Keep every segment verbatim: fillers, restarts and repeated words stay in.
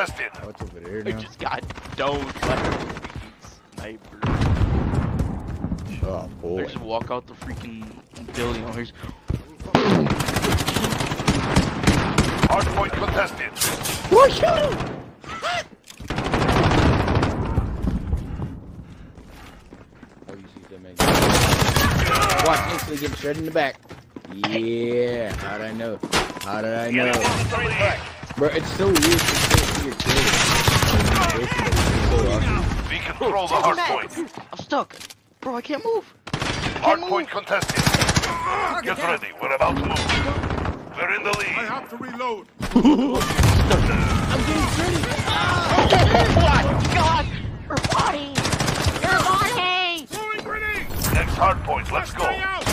contested. Oh, it's over there I now. just got dosed by a freaking sniper. Oh boy. I just walk out the freaking building. Oh, here's. Hardpoint contested. Whoa, shoot him! Oh, you see that man. Watch, instantly get shredded in the back. Yeah, how'd I know? How did I know? Bro, it's so weird to see your kids. We control the hardpoint. I'm stuck. Bro, I can't move. Hardpoint contested. Get ready, we're about to move. We're in the lead. I have to reload. I'm getting shredded. Oh my god! Your body! Your body! Throwing grenade. Next hardpoint, let's go. Stay out.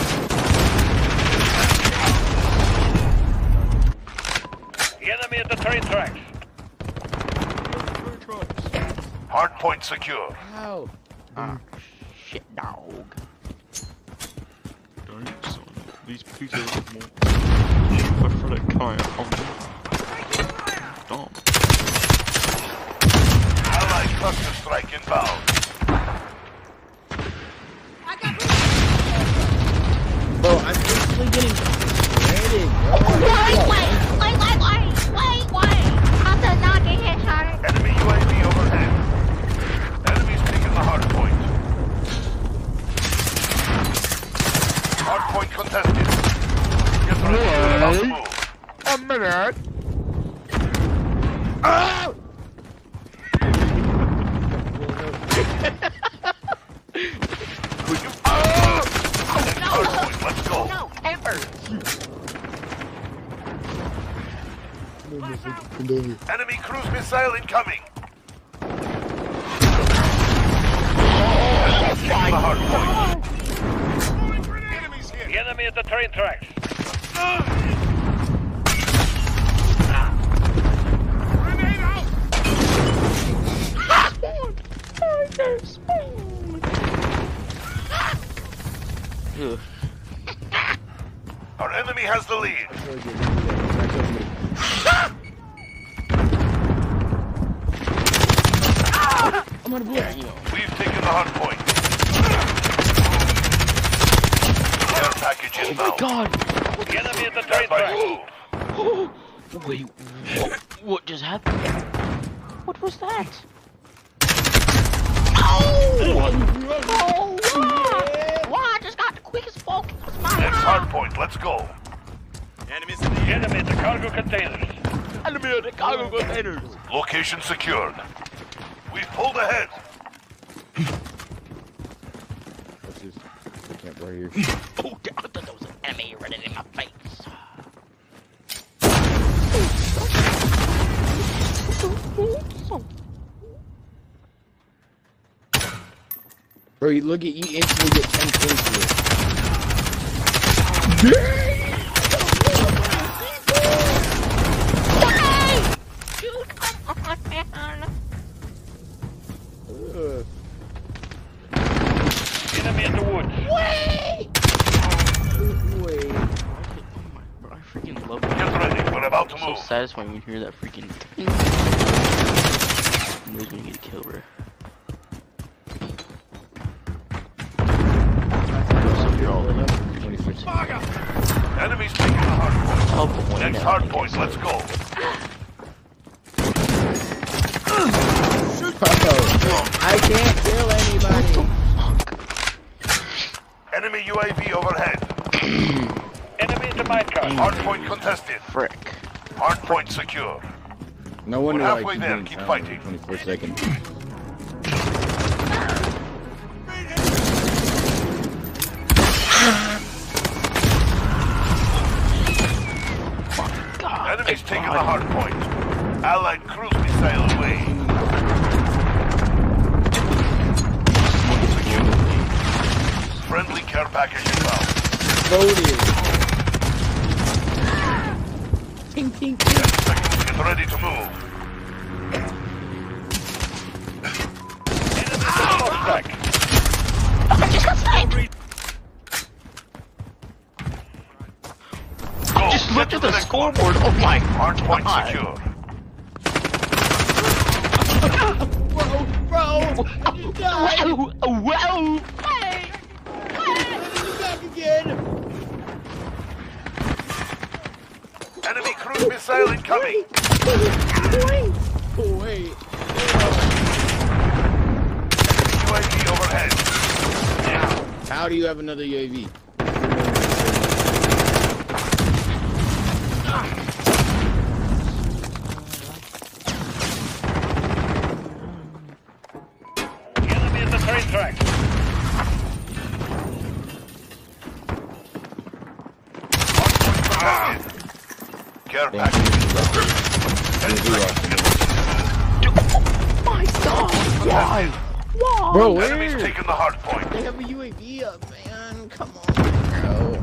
The enemy at the train tracks. Hardpoint secure. How? Ah, shit, dog. Don't, son. These pieces are more. I feel like kind of humble. Dumb. Allied cluster strike inbound. Bro, I'm instantly getting shredded, bro. Wait, wait, wait, wait, wait, wait, wait. I'm the not get headshot. Enemy U A V overhead. Enemy's taking the hardpoint. Hardpoint contested. Get ready, we're about to move. A minute! Oh! Next hardpoint, let's go. No, ever. Enemy cruise missile incoming. Enemy's taking the hardpoint. Enemies here. The enemy at the train tracks. Grenade out. Ugh. Our enemy has the lead. I'm on a blue. Yeah, you know. We've taken the hardpoint. Care package Oh my inbound. god! The enemy at the train tracks. Wait, what, what just happened? What was that? Oh, wow. Wow, I just got the quickest focus. My Next life. hardpoint, let's go. Enemies in the The enemy at the cargo containers. Enemy at the cargo containers! Location secured. We've pulled ahead. What's this? I can't right here. Oh, I thought that was an enemy running in my face. Bro, you look at you instantly get ten kills here. Dude, come on, man. Ugh. Enemy in the woods. Wait. Wait. Bro, I freaking love Get it. ready, we're about to It's so move. satisfying when you hear that freaking ting. Knows when you get a kill, bro. twenty-six. Enemy's taking the hardpoint. I'll put one Next down. hardpoint, let's go. Oh, I can't kill anybody. Enemy U A V overhead. Enemy in the minecart. Hardpoint contested. Frick. Hardpoint secure. No wonder We're why I halfway keep there, getting keep found fighting. every twenty-four seconds. God. Enemy's taking the hardpoint. Allied cruise missile away. Friendly care package inbound. Loaded. Ting, ting, ting. Ten seconds, get ready to move. Enemy contact. I just got sniped. Go, Just get look to at the next one. scoreboard. Oh my Hardpoint God. secure. Wow! Wow! Wait! Back again! Enemy cruise missile incoming. Oh, wait. U A V overhead. How do you have another U A V? Enemy at the train track. Care package. My God! Why? Why? Bro, Enemies where? taking the hard point. They have a U A V up, man. Come on, bro.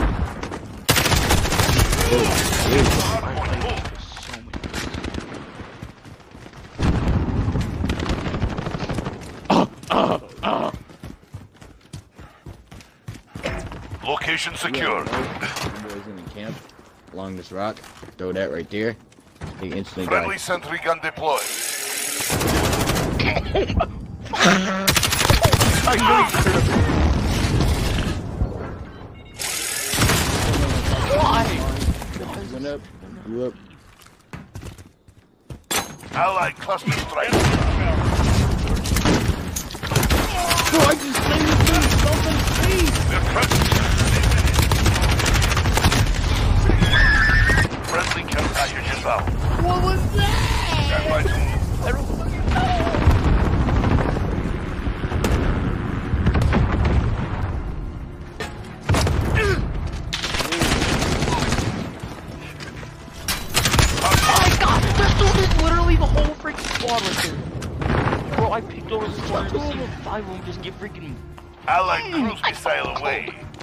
Hard point move. So many. Location secured. Boys in the camp along this rock. Throw that right there. They instantly Friendly die. sentry gun deployed. Went up. Blew up. Allied cluster strike. Bro, I just slammed this thing so much speed. We're crushing. Friendly care package inbound. What was that? Stand by to move. I don't fucking know. Oh my God! There's still there's literally the whole freaking squad right there. Bro, I picked over the squad to see five of them just get freaking. Allied cruise missile away.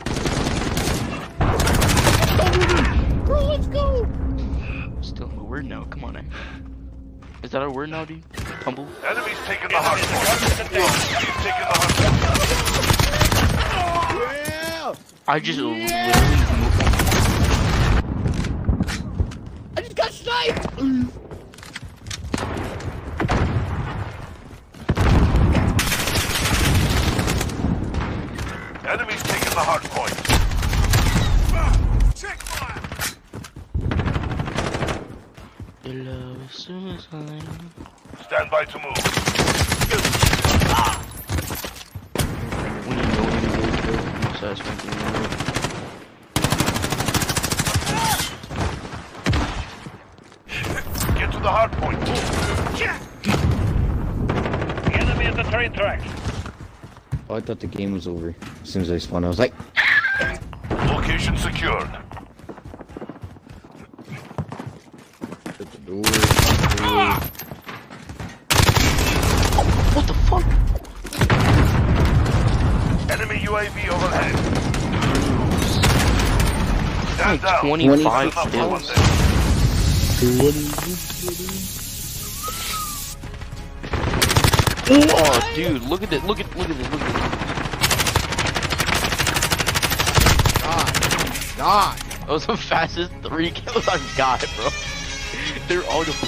Bro, let's go. Still no word now. Come on, eh? Is that our word now, dude? Humble. Enemies taking the hard point. Enemies taking the hard point. Yeah. I just literally. I just got sniped. Enemies taking the hard point. Check fire. Your love is suicide. Stand by to move. When you know when you go kill, you start spending your money. Get to the hard point. Enemy at the train tracks. Oh, I thought the game was over. As soon as I spawned, I was like, Location secured. shut the door. door. What the fuck? Enemy U A V overhead. Stand Like down. twenty-five Enough for one kills. day. Oh, dude, look at this! Look at look at this! Look at this! God. That was the fastest three kills I've got, bro. They're all just.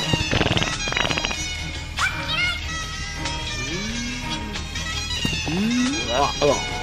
Oh, oh.